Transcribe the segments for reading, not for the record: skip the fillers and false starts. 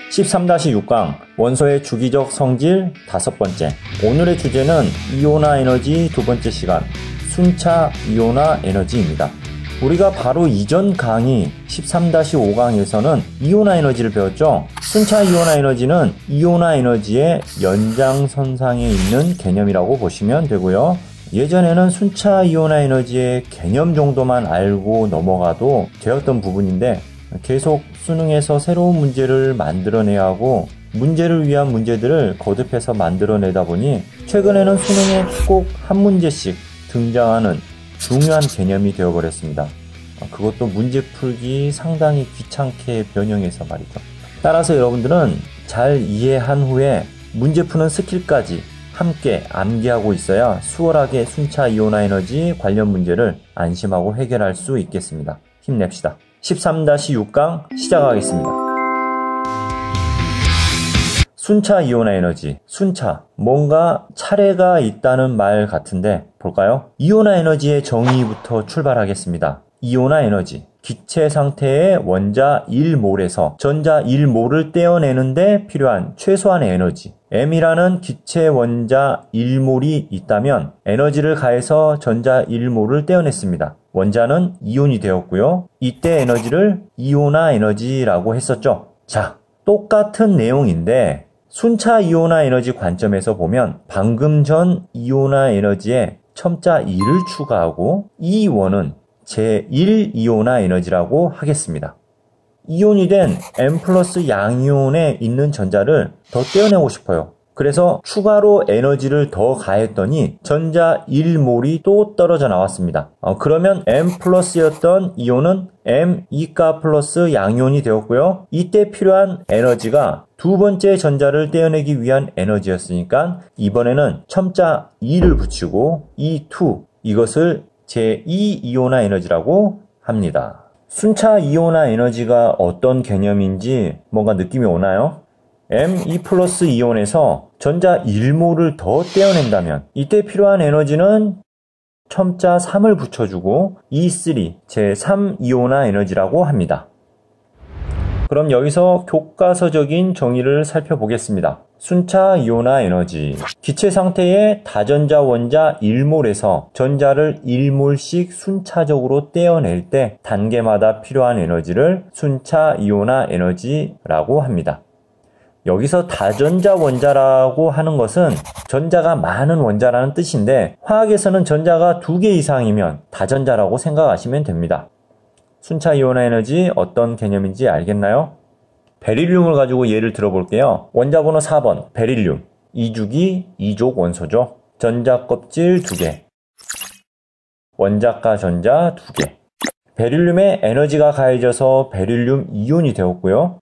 13-6강 원소의 주기적 성질 5번째. 오늘의 주제는 이온화 에너지 2번째 시간 순차 이온화 에너지입니다. 우리가 바로 이전 강의 13-5강에서는 이온화 에너지를 배웠죠. 순차 이온화 에너지는 이온화 에너지의 연장선상에 있는 개념이라고 보시면 되고요. 예전에는 순차 이온화 에너지의 개념 정도만 알고 넘어가도 되었던 부분인데 계속 수능에서 새로운 문제를 만들어내야 하고 문제를 위한 문제들을 거듭해서 만들어내다 보니 최근에는 수능에 꼭 한 문제씩 등장하는 중요한 개념이 되어버렸습니다. 그것도 문제 풀기 상당히 귀찮게 변형해서 말이죠. 따라서 여러분들은 잘 이해한 후에 문제 푸는 스킬까지 함께 암기하고 있어야 수월하게 순차 이온화 에너지 관련 문제를 안심하고 해결할 수 있겠습니다. 힘냅시다. 13-6강 시작하겠습니다. 순차 이온화 에너지, 순차, 뭔가 차례가 있다는 말 같은데 볼까요? 이온화 에너지의 정의부터 출발하겠습니다. 이온화 에너지, 기체 상태의 원자 1몰에서 전자 1몰을 떼어내는데 필요한 최소한의 에너지. M이라는 기체 원자 1몰이 있다면 에너지를 가해서 전자 1몰을 떼어냈습니다. 원자는 이온이 되었고요. 이때 에너지를 이온화 에너지라고 했었죠. 자, 똑같은 내용인데 순차 이온화 에너지 관점에서 보면 방금 전 이온화 에너지에 첨자 2를 추가하고 이 원은 제1 이온화 에너지라고 하겠습니다. 이온이 된 M 플러스 양이온에 있는 전자를 더 떼어내고 싶어요. 그래서 추가로 에너지를 더 가했더니 전자 1몰이 또 떨어져 나왔습니다. 그러면 M 플러스였던 이온은 M 2가 플러스 양이온이 되었고요. 이때 필요한 에너지가 두 번째 전자를 떼어내기 위한 에너지였으니까 이번에는 첨자 2를 붙이고 E2 이것을 제2 이온화 에너지라고 합니다. 순차 이온화 에너지가 어떤 개념인지 뭔가 느낌이 오나요? M2 플러스 이온에서 전자 1몰을 더 떼어낸다면 이때 필요한 에너지는 첨자 3을 붙여주고 E3, 제3 이온화 에너지라고 합니다. 그럼 여기서 교과서적인 정의를 살펴보겠습니다. 순차 이온화 에너지, 기체 상태의 다전자 원자 1몰에서 전자를 1몰씩 순차적으로 떼어낼 때 단계마다 필요한 에너지를 순차 이온화 에너지라고 합니다. 여기서 다전자 원자라고 하는 것은 전자가 많은 원자라는 뜻인데 화학에서는 전자가 2개 이상이면 다전자라고 생각하시면 됩니다. 순차 이온화 에너지 어떤 개념인지 알겠나요? 베릴륨을 가지고 예를 들어볼게요. 원자 번호 4번 베릴륨 2주기 2족 원소죠. 전자 껍질 2개, 원자가 전자 2개. 베릴륨에 에너지가 가해져서 베릴륨 이온이 되었고요.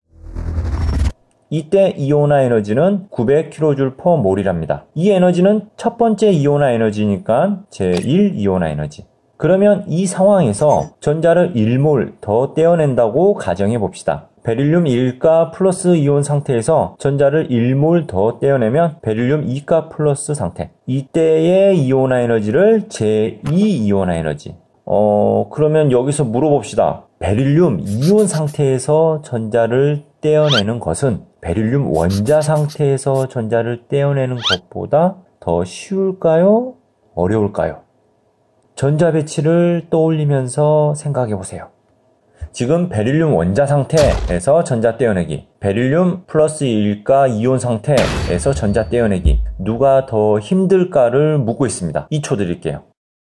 이때 이온화 에너지는 900kJ/몰이랍니다. 이 에너지는 첫 번째 이온화 에너지니까 제1 이온화 에너지. 그러면 이 상황에서 전자를 1몰 더 떼어낸다고 가정해 봅시다. 베릴륨 1가 플러스 이온 상태에서 전자를 1몰 더 떼어내면 베릴륨 2가 플러스 상태. 이때의 이온화 에너지를 제2 이온화 에너지. 그러면 여기서 물어봅시다. 베릴륨 이온 상태에서 전자를 떼어내는 것은 베릴륨 원자 상태에서 전자를 떼어내는 것보다 더 쉬울까요? 어려울까요? 전자 배치를 떠올리면서 생각해 보세요. 지금 베릴륨 원자 상태에서 전자 떼어내기, 베릴륨 플러스 1가 이온 상태에서 전자 떼어내기, 누가 더 힘들까를 묻고 있습니다. 2초 드릴게요.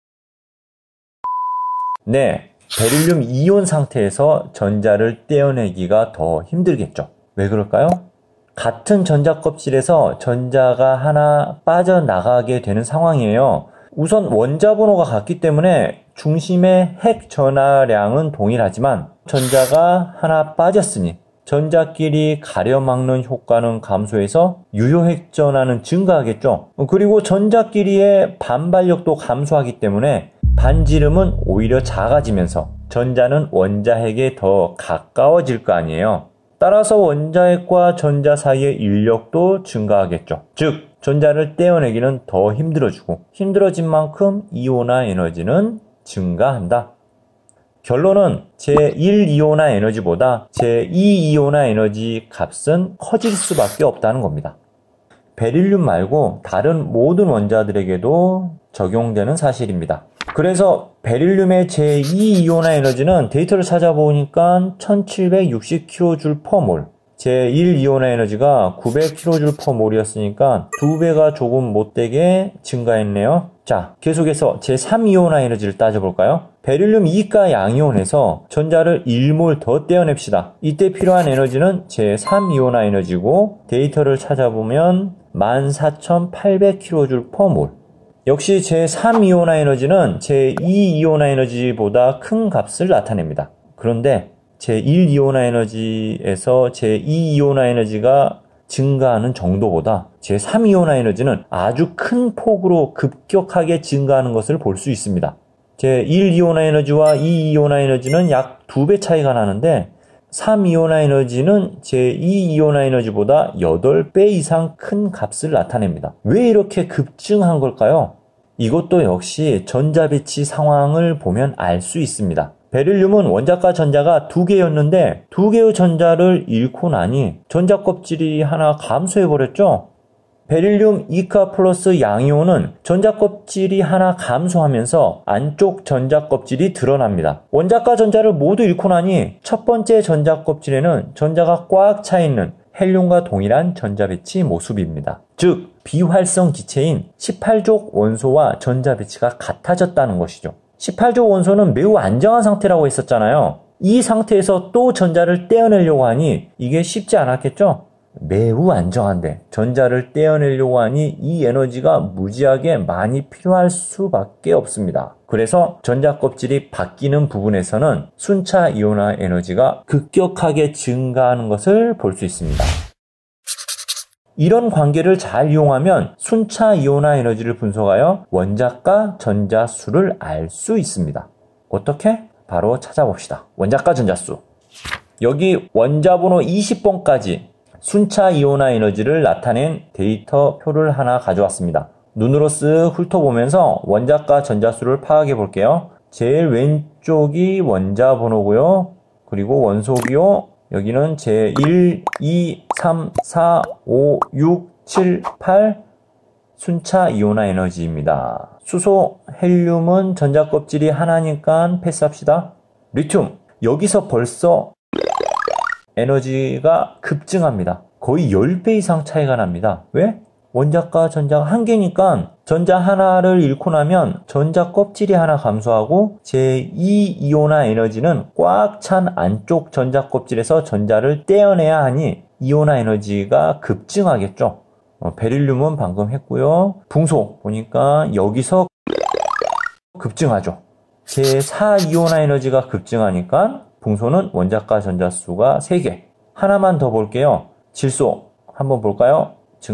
네, 베릴륨 이온 상태에서 전자를 떼어내기가 더 힘들겠죠. 왜 그럴까요? 같은 전자 껍질에서 전자가 하나 빠져나가게 되는 상황이에요. 우선 원자 번호가 같기 때문에 중심의 핵 전하량은 동일하지만 전자가 하나 빠졌으니 전자끼리 가려막는 효과는 감소해서 유효핵 전하는 증가하겠죠. 그리고 전자끼리의 반발력도 감소하기 때문에 반지름은 오히려 작아지면서 전자는 원자핵에 더 가까워질 거 아니에요. 따라서 원자핵과 전자 사이의 인력도 증가하겠죠. 즉 전자를 떼어내기는 더 힘들어지고 힘들어진 만큼 이온화 에너지는 증가한다. 결론은 제1이온화 에너지보다 제2이온화 에너지 값은 커질 수밖에 없다는 겁니다. 베릴륨 말고 다른 모든 원자들에게도 적용되는 사실입니다. 그래서 베릴륨의 제2이온화 에너지는 데이터를 찾아보니까 1760kJ/mol, 제1이온화 에너지가 900kJ/mol이었으니까 2배가 조금 못되게 증가했네요. 자, 계속해서 제3이온화 에너지를 따져볼까요? 베릴륨 2가 양이온에서 전자를 1몰 더 떼어냅시다. 이때 필요한 에너지는 제3이온화 에너지고 데이터를 찾아보면 14,800kJ/mol. 역시 제3이온화 에너지는 제2이온화 에너지보다 큰 값을 나타냅니다. 그런데 제1이온화 에너지에서 제2이온화 에너지가 증가하는 정도보다 제3이온화 에너지는 아주 큰 폭으로 급격하게 증가하는 것을 볼 수 있습니다. 제1이온화 에너지와 2이온화 에너지는 약 2배 차이가 나는데 3이온화 에너지는 제2이온화 에너지보다 8배 이상 큰 값을 나타냅니다. 왜 이렇게 급증한 걸까요? 이것도 역시 전자배치 상황을 보면 알 수 있습니다. 베릴륨은 원자과 전자가 2개였는데 2개의 전자를 잃고 나니 전자 껍질이 하나 감소해버렸죠? 베릴륨 2가 플러스 양이온은 전자 껍질이 하나 감소하면서 안쪽 전자 껍질이 드러납니다. 원자과 전자를 모두 잃고 나니 첫 번째 전자 껍질에는 전자가 꽉 차 있는 헬륨과 동일한 전자 배치 모습입니다. 즉, 비활성 기체인 18족 원소와 전자 배치가 같아졌다는 것이죠. 18족 원소는 매우 안정한 상태라고 했었잖아요. 이 상태에서 또 전자를 떼어내려고 하니 이게 쉽지 않았겠죠? 매우 안정한데 전자를 떼어내려고 하니 이 에너지가 무지하게 많이 필요할 수밖에 없습니다. 그래서 전자 껍질이 바뀌는 부분에서는 순차 이온화 에너지가 급격하게 증가하는 것을 볼 수 있습니다. 이런 관계를 잘 이용하면 순차 이온화 에너지를 분석하여 원자과 전자수를 알 수 있습니다. 어떻게? 바로 찾아봅시다. 원자과 전자수. 여기 원자번호 20번까지 순차 이온화 에너지를 나타낸 데이터표를 하나 가져왔습니다. 눈으로 쓱 훑어보면서 원자과 전자수를 파악해 볼게요. 제일 왼쪽이 원자 번호고요. 그리고 원소기요. 여기는 제1, 2, 3, 4, 5, 6, 7, 8 순차 이온화 에너지입니다. 수소, 헬륨은 전자 껍질이 하나니까 패스합시다. 리튬, 여기서 벌써 에너지가 급증합니다. 거의 10배 이상 차이가 납니다. 왜? 원자과 전자가 한 개니까 전자 하나를 잃고 나면 전자 껍질이 하나 감소하고 제2이온화 에너지는 꽉 찬 안쪽 전자 껍질에서 전자를 떼어내야 하니 이온화 에너지가 급증하겠죠. 베릴륨은 방금 했고요. 붕소 보니까 여기서 급증하죠. 제4이온화 에너지가 급증하니까 붕소는 원자과 전자수가 3개. 하나만 더 볼게요. 질소 한번 볼까요?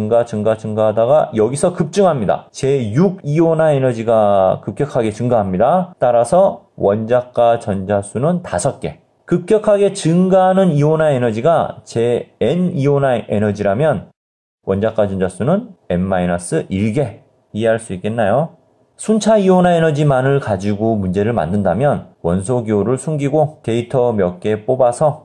증가하다가 여기서 급증합니다. 제6이온화 에너지가 급격하게 증가합니다. 따라서 원자과 전자수는 5개. 급격하게 증가하는 이온화 에너지가 제-n이온화 에너지라면 원자과 전자수는 n-1개. 이해할 수 있겠나요? 순차 이온화 에너지만을 가지고 문제를 만든다면 원소 기호를 숨기고 데이터 몇 개 뽑아서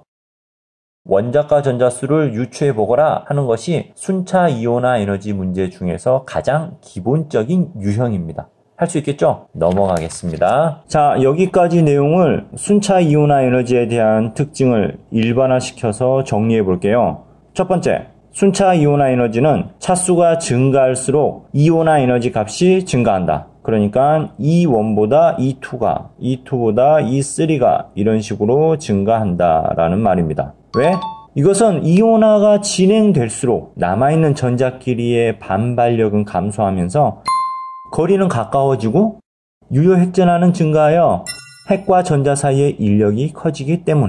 원자과 전자수를 유추해보거라 하는 것이 순차 이온화 에너지 문제 중에서 가장 기본적인 유형입니다. 할 수 있겠죠? 넘어가겠습니다. 자, 여기까지 내용을 순차 이온화 에너지에 대한 특징을 일반화시켜서 정리해 볼게요. 첫 번째, 순차 이온화 에너지는 차수가 증가할수록 이온화 에너지 값이 증가한다. 그러니까 E1보다 E2가, E2보다 E3가 이런 식으로 증가한다라는 말입니다. 왜? 이것은 이온화가 진행될수록 남아있는 전자끼리의 반발력은 감소하면서 거리는 가까워지고 유효 핵전하는 증가하여 핵과 전자 사이의 인력이 커지기 때문에.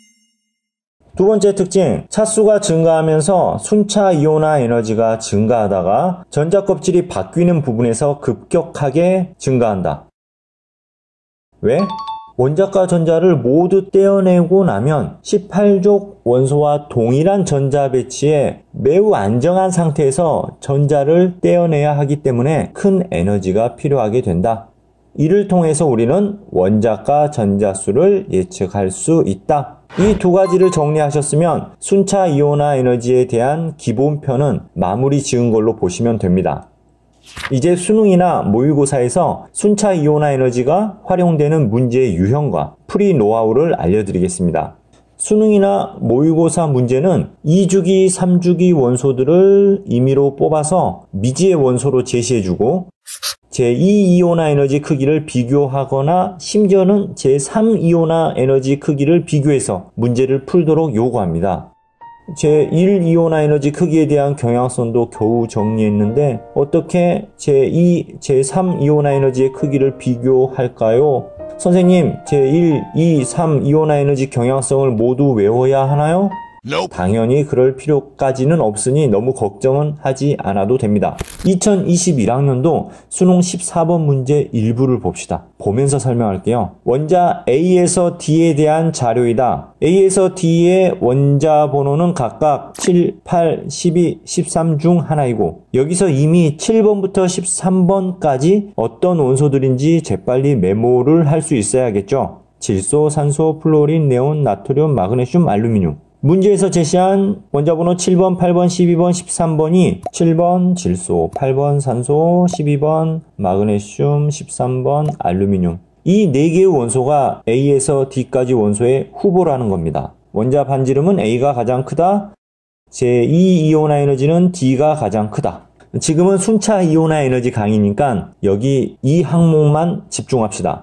두 번째 특징, 차수가 증가하면서 순차 이온화 에너지가 증가하다가 전자 껍질이 바뀌는 부분에서 급격하게 증가한다. 왜? 원자과 전자를 모두 떼어내고 나면 18족 원소와 동일한 전자 배치에 매우 안정한 상태에서 전자를 떼어내야 하기 때문에 큰 에너지가 필요하게 된다. 이를 통해서 우리는 원자과 전자수를 예측할 수 있다. 이 두 가지를 정리하셨으면 순차 이온화 에너지에 대한 기본편은 마무리 지은 걸로 보시면 됩니다. 이제 수능이나 모의고사에서 순차 이온화 에너지가 활용되는 문제의 유형과 풀이 노하우를 알려드리겠습니다. 수능이나 모의고사 문제는 2주기, 3주기 원소들을 임의로 뽑아서 미지의 원소로 제시해주고 제2이온화 에너지 크기를 비교하거나 심지어는 제3이온화 에너지 크기를 비교해서 문제를 풀도록 요구합니다. 제1이온화 에너지 크기에 대한 경향성도 겨우 정리했는데 어떻게 제2, 제3이온화 에너지의 크기를 비교할까요? 선생님, 제1, 2, 3 이온화 에너지 경향성을 모두 외워야 하나요? 당연히 그럴 필요까지는 없으니 너무 걱정은 하지 않아도 됩니다. 2021학년도 수능 14번 문제 일부를 봅시다. 보면서 설명할게요. 원자 A에서 D에 대한 자료이다. A에서 D의 원자 번호는 각각 7, 8, 12, 13 중 하나이고 여기서 이미 7번부터 13번까지 어떤 원소들인지 재빨리 메모를 할 수 있어야겠죠. 질소, 산소, 플로린, 네온, 나트륨, 마그네슘, 알루미늄. 문제에서 제시한 원자번호 7번, 8번, 12번, 13번이 7번 질소, 8번 산소, 12번 마그네슘, 13번 알루미늄. 이 4개의 원소가 A에서 D까지 원소의 후보라는 겁니다. 원자 반지름은 A가 가장 크다. 제2이온화 에너지는 D가 가장 크다. 지금은 순차 이온화 에너지 강의니까 여기 이 항목만 집중합시다.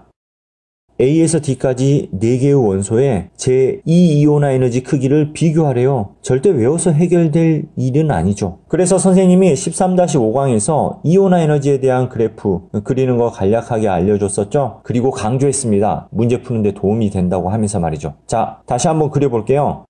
A에서 D까지 4개의 원소의 제2이온화 에너지 크기를 비교하래요. 절대 외워서 해결될 일은 아니죠. 그래서 선생님이 13-5강에서 이온화 에너지에 대한 그래프 그리는 거 간략하게 알려줬었죠. 그리고 강조했습니다. 문제 푸는데 도움이 된다고 하면서 말이죠. 자, 다시 한번 그려볼게요.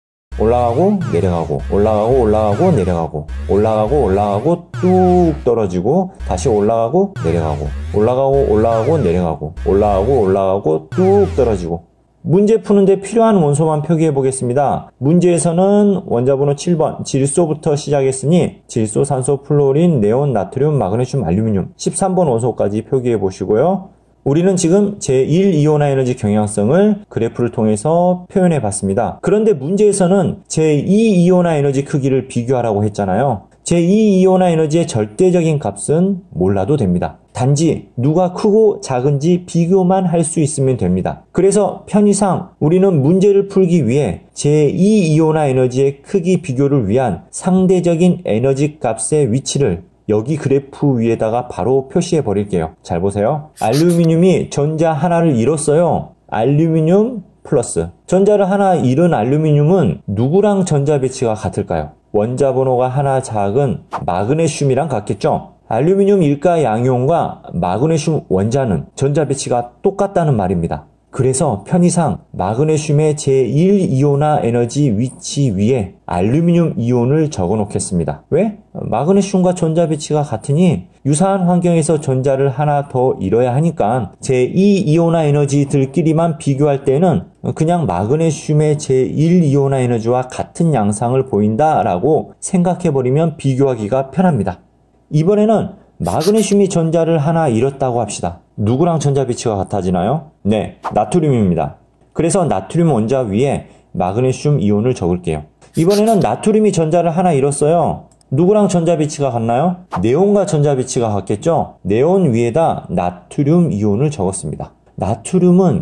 올라가고 내려가고 올라가고 올라가고 내려가고 올라가고 올라가고 뚝 떨어지고 다시 올라가고 내려가고 올라가고 올라가고 내려가고 올라가고 올라가고 뚝 떨어지고 문제 푸는데 필요한 원소만 표기해 보겠습니다. 문제에서는 원자번호 7번 질소부터 시작했으니 질소, 산소, 플로린, 네온, 나트륨, 마그네슘, 알루미늄 13번 원소까지 표기해 보시고요. 우리는 지금 제1이온화 에너지 경향성을 그래프를 통해서 표현해 봤습니다. 그런데 문제에서는 제2이온화 에너지 크기를 비교하라고 했잖아요. 제2이온화 에너지의 절대적인 값은 몰라도 됩니다. 단지 누가 크고 작은지 비교만 할 수 있으면 됩니다. 그래서 편의상 우리는 문제를 풀기 위해 제2이온화 에너지의 크기 비교를 위한 상대적인 에너지 값의 위치를 여기 그래프 위에다가 바로 표시해 버릴게요. 잘 보세요. 알루미늄이 전자 하나를 잃었어요. 알루미늄 플러스. 전자를 하나 잃은 알루미늄은 누구랑 전자 배치가 같을까요? 원자 번호가 하나 작은 마그네슘이랑 같겠죠? 알루미늄 일가 양이온과 마그네슘 원자는 전자 배치가 똑같다는 말입니다. 그래서 편의상 마그네슘의 제1이온화 에너지 위치 위에 알루미늄 이온을 적어 놓겠습니다. 왜? 마그네슘과 전자 배치가 같으니 유사한 환경에서 전자를 하나 더 잃어야 하니까 제2이온화 에너지들끼리만 비교할 때는 그냥 마그네슘의 제1이온화 에너지와 같은 양상을 보인다라고 생각해버리면 비교하기가 편합니다. 이번에는 마그네슘이 전자를 하나 잃었다고 합시다. 누구랑 전자 배치가 같아지나요? 네, 나트륨입니다. 그래서 나트륨 원자 위에 마그네슘 이온을 적을게요. 이번에는 나트륨이 전자를 하나 잃었어요. 누구랑 전자 배치가 같나요? 네온과 전자 배치가 같겠죠? 네온 위에다 나트륨 이온을 적었습니다. 나트륨은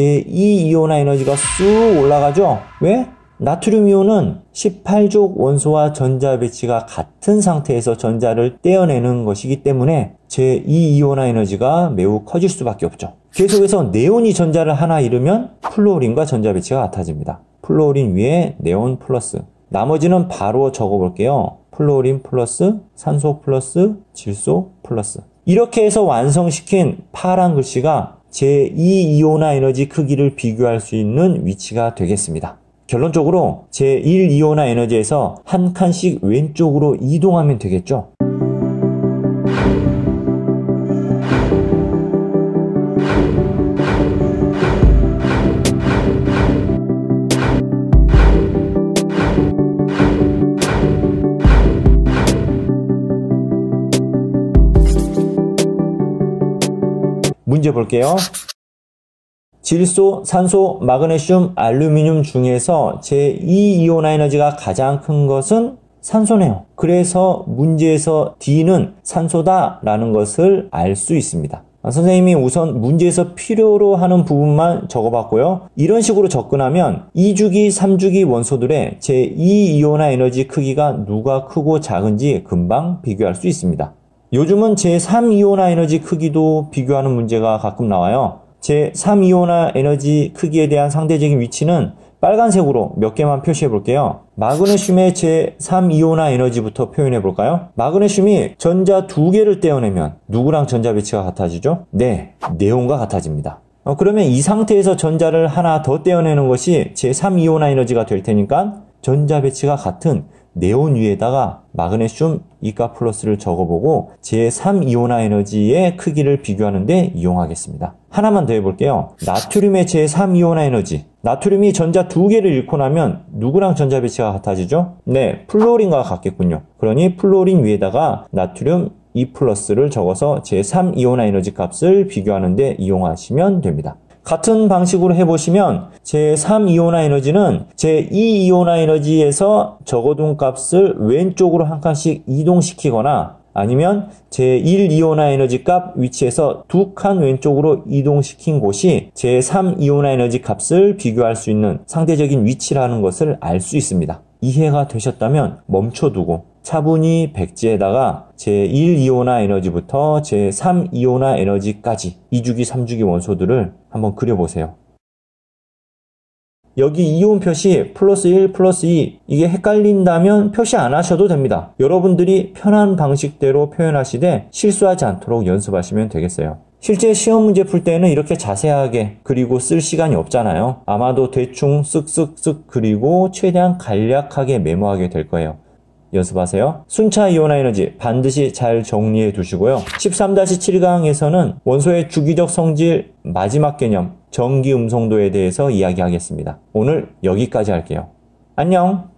제2이온화 에너지가 쑥 올라가죠? 왜? 나트륨 이온은 18족 원소와 전자 배치가 같은 상태에서 전자를 떼어내는 것이기 때문에 제2이온화 에너지가 매우 커질 수밖에 없죠. 계속해서 네온이 전자를 하나 잃으면 플로린과 전자 배치가 같아집니다. 플로린 위에 네온 플러스. 나머지는 바로 적어볼게요. 플로린 플러스, 산소 플러스, 질소 플러스. 이렇게 해서 완성시킨 파란 글씨가 제2이온화 에너지 크기를 비교할 수 있는 위치가 되겠습니다. 결론적으로 제1이온화 에너지에서 한 칸씩 왼쪽으로 이동하면 되겠죠. 문제 볼게요. 질소, 산소, 마그네슘, 알루미늄 중에서 제2이온화 에너지가 가장 큰 것은 산소네요. 그래서 문제에서 D는 산소다라는 것을 알 수 있습니다. 선생님이 우선 문제에서 필요로 하는 부분만 적어봤고요. 이런 식으로 접근하면 2주기, 3주기 원소들의 제2이온화 에너지 크기가 누가 크고 작은지 금방 비교할 수 있습니다. 요즘은 제3이온화 에너지 크기도 비교하는 문제가 가끔 나와요. 제3이온화 에너지 크기에 대한 상대적인 위치는 빨간색으로 몇 개만 표시해 볼게요. 마그네슘의 제3이온화 에너지부터 표현해 볼까요? 마그네슘이 전자 2개를 떼어내면 누구랑 전자 배치가 같아지죠? 네, 네온과 같아집니다. 그러면 이 상태에서 전자를 하나 더 떼어내는 것이 제3이온화 에너지가 될 테니까 전자 배치가 같은 네온 위에다가 마그네슘 이가 플러스를 적어보고 제3이온화 에너지의 크기를 비교하는 데 이용하겠습니다. 하나만 더 해볼게요. 나트륨의 제3이온화 에너지. 나트륨이 전자 2개를 잃고 나면 누구랑 전자 배치가 같아지죠? 네, 플로린과 같겠군요. 그러니 플로린 위에다가 나트륨 E 플러스를 적어서 제3이온화 에너지 값을 비교하는 데 이용하시면 됩니다. 같은 방식으로 해보시면 제3이온화 에너지는 제2이온화 에너지에서 적어둔 값을 왼쪽으로 한 칸씩 이동시키거나 아니면 제1이온화 에너지 값 위치에서 2칸 왼쪽으로 이동시킨 곳이 제3이온화 에너지 값을 비교할 수 있는 상대적인 위치라는 것을 알 수 있습니다. 이해가 되셨다면 멈춰두고 차분히 백지에다가 제1이온화 에너지부터 제3이온화 에너지까지 2주기, 3주기 원소들을 한번 그려보세요. 여기 이온 표시 플러스 1, 플러스 2 이게 헷갈린다면 표시 안 하셔도 됩니다. 여러분들이 편한 방식대로 표현하시되 실수하지 않도록 연습하시면 되겠어요. 실제 시험 문제 풀 때는 이렇게 자세하게 그리고 쓸 시간이 없잖아요. 아마도 대충 쓱쓱쓱 그리고 최대한 간략하게 메모하게 될 거예요. 연습하세요. 순차 이온화 에너지 반드시 잘 정리해 두시고요. 13-7강에서는 원소의 주기적 성질 마지막 개념 전기 음성도에 대해서 이야기하겠습니다. 오늘 여기까지 할게요. 안녕!